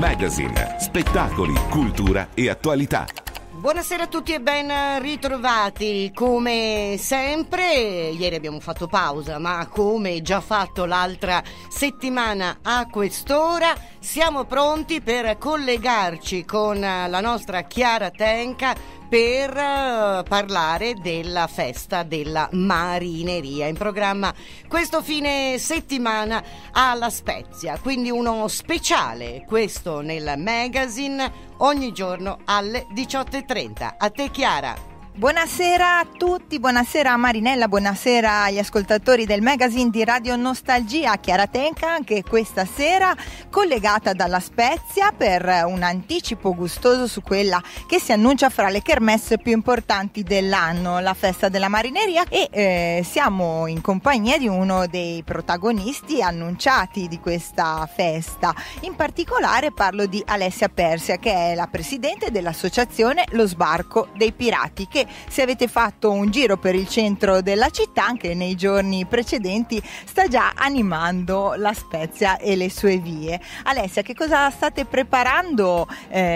Magazine, spettacoli, cultura e attualità. Buonasera a tutti e ben ritrovati. Come sempre, ieri abbiamo fatto pausa, ma come già fatto l'altra settimana a quest'ora, siamo pronti per collegarci con la nostra Chiara Tenca per parlare della festa della marineria in programma questo fine settimana a La Spezia, quindi uno speciale, questo nel magazine, ogni giorno alle 18:30. A te Chiara. Buonasera a tutti, buonasera a Marinella, buonasera agli ascoltatori del magazine di Radio Nostalgia. Chiara Tenca anche questa sera collegata dalla Spezia per un anticipo gustoso su quella che si annuncia fra le kermesse più importanti dell'anno, la festa della marineria, e siamo in compagnia di uno dei protagonisti annunciati di questa festa. In particolare parlo di Alessia Persia, che è la presidente dell'associazione Lo Sbarco dei Pirati, che se avete fatto un giro per il centro della città anche nei giorni precedenti sta già animando la Spezia e le sue vie. Alessia, che cosa state preparando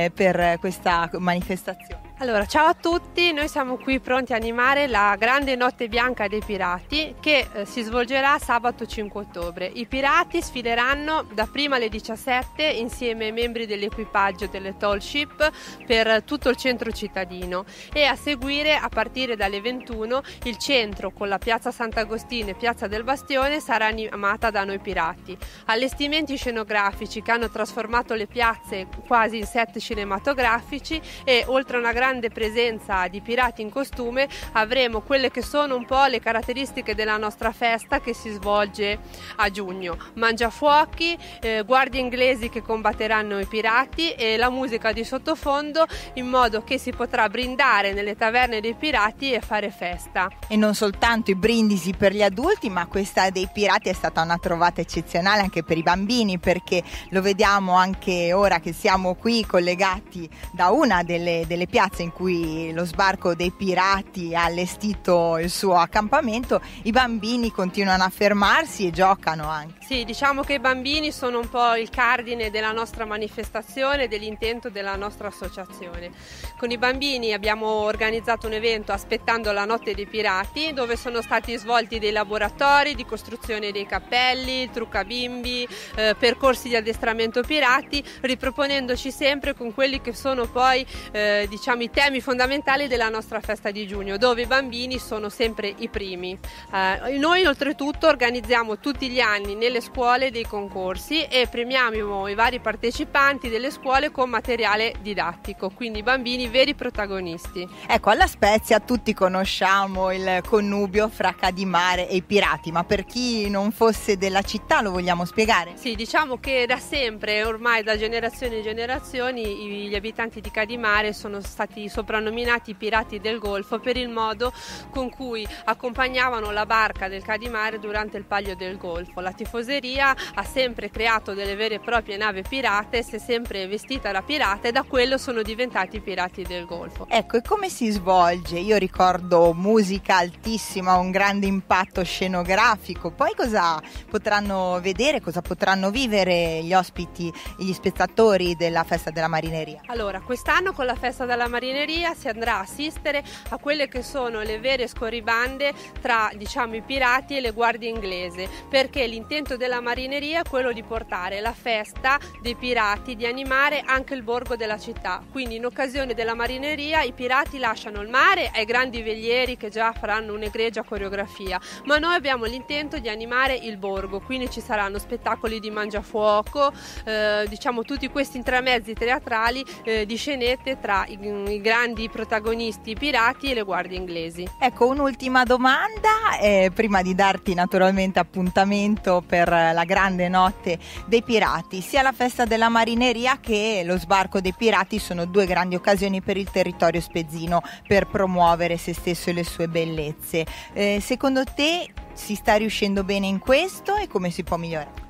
per questa manifestazione? Allora, ciao a tutti, noi siamo qui pronti a animare la grande notte bianca dei pirati che si svolgerà sabato 5 ottobre. I pirati sfileranno da prima alle 17 insieme ai membri dell'equipaggio delle tall ship per tutto il centro cittadino, e a seguire, a partire dalle 21, il centro con la piazza Sant'Agostino e piazza del Bastione sarà animata da noi pirati. Allestimenti scenografici che hanno trasformato le piazze quasi in set cinematografici, e oltre a una grande presenza di pirati in costume avremo quelle che sono un po' le caratteristiche della nostra festa che si svolge a giugno: mangiafuochi, guardie inglesi che combatteranno i pirati e la musica di sottofondo, in modo che si potrà brindare nelle taverne dei pirati e fare festa. E non soltanto i brindisi per gli adulti, ma questa dei pirati è stata una trovata eccezionale anche per i bambini, perché lo vediamo anche ora che siamo qui collegati da una delle piazze in cui lo Sbarco dei Pirati ha allestito il suo accampamento. I bambini continuano a fermarsi e giocano anche. Sì, diciamo che i bambini sono un po' il cardine della nostra manifestazione, dell'intento della nostra associazione. Con i bambini abbiamo organizzato un evento aspettando la notte dei pirati, dove sono stati svolti dei laboratori di costruzione dei cappelli, trucca bimbi, percorsi di addestramento pirati, riproponendoci sempre con quelli che sono poi diciamo i temi fondamentali della nostra festa di giugno, dove i bambini sono sempre i primi. Noi oltretutto organizziamo tutti gli anni nelle scuole dei concorsi e premiamo i vari partecipanti delle scuole con materiale didattico, quindi i bambini veri protagonisti. Ecco, alla Spezia tutti conosciamo il connubio fra Cadimare e i pirati, ma per chi non fosse della città lo vogliamo spiegare? Sì, diciamo che da sempre, ormai da generazioni e generazioni, gli abitanti di Cadimare sono stati soprannominati pirati del Golfo per il modo con cui accompagnavano la barca del Cadimare durante il Palio del Golfo. La tifoseria ha sempre creato delle vere e proprie navi pirate, si è sempre vestita da pirata, e da quello sono diventati pirati del Golfo. Ecco, e come si svolge? Io ricordo musica altissima, un grande impatto scenografico. Poi cosa potranno vedere, cosa potranno vivere gli ospiti, gli spettatori della festa della marineria? Allora, quest'anno con la festa della marineria si andrà a assistere a quelle che sono le vere scorribande tra, diciamo, i pirati e le guardie inglesi, perché l'intento della marineria è quello di portare la festa dei pirati, di animare anche il borgo della città. Quindi in occasione della marineria i pirati lasciano il mare ai grandi velieri che già faranno un'egregia coreografia, ma noi abbiamo l'intento di animare il borgo, quindi ci saranno spettacoli di mangiafuoco, diciamo tutti questi intramezzi teatrali di scenette tra i grandi protagonisti, i pirati e le guardie inglesi. Ecco, un'ultima domanda prima di darti naturalmente appuntamento per la grande notte dei pirati. Sia la festa della marineria che lo Sbarco dei Pirati sono due grandi occasioni per il territorio spezzino per promuovere se stesso e le sue bellezze. Secondo te si sta riuscendo bene in questo e come si può migliorare?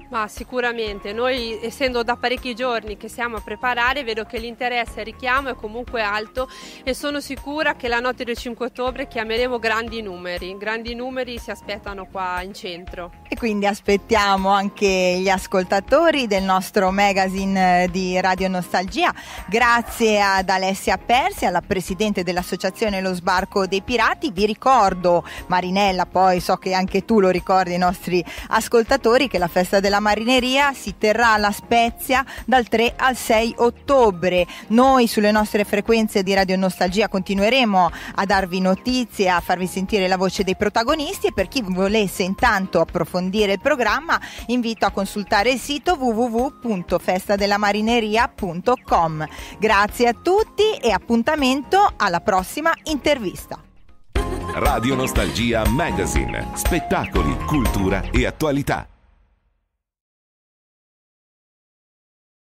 Ma sicuramente, noi essendo da parecchi giorni che siamo a preparare, vedo che l'interesse e il richiamo è comunque alto e sono sicura che la notte del 5 ottobre chiameremo grandi numeri si aspettano qua in centro. E quindi aspettiamo anche gli ascoltatori del nostro magazine di Radio Nostalgia. Grazie ad Alessia Persi, alla presidente dell'associazione Lo Sbarco dei Pirati. Vi ricordo, Marinella, poi so che anche tu lo ricordi ai nostri ascoltatori, che la festa della marineria si terrà a La Spezia dal 3 al 6 ottobre. Noi sulle nostre frequenze di Radio Nostalgia continueremo a darvi notizie, a farvi sentire la voce dei protagonisti, e per chi volesse intanto approfondire il programma invito a consultare il sito www.festadellamarineria.com. Grazie a tutti e appuntamento alla prossima intervista. Radio Nostalgia Magazine, spettacoli, cultura e attualità.